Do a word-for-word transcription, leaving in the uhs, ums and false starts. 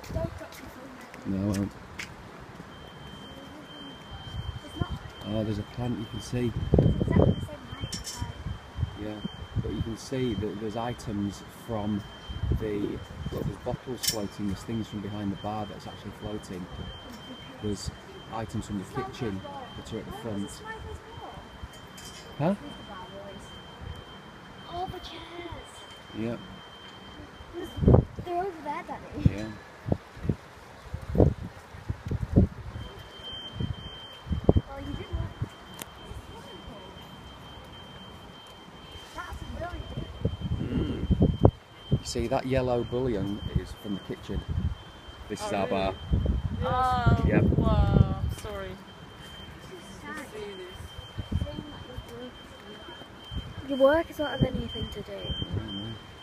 No, I won't. Oh, there's a plant you can see. Yeah, but you can see that there's items from the, look, there's bottles floating, there's things from behind the bar that's actually floating. There's items from the kitchen that are at the front. Huh? All the chairs. Yeah. They're over there, Daddy. Yeah. Well, you did work. That's brilliant. Mm. You see, that yellow bullion is from the kitchen. This Oh, is our really? bar. Oh, Yep. wow, I'm sorry. See this. Your work is not have anything to do. I don't know.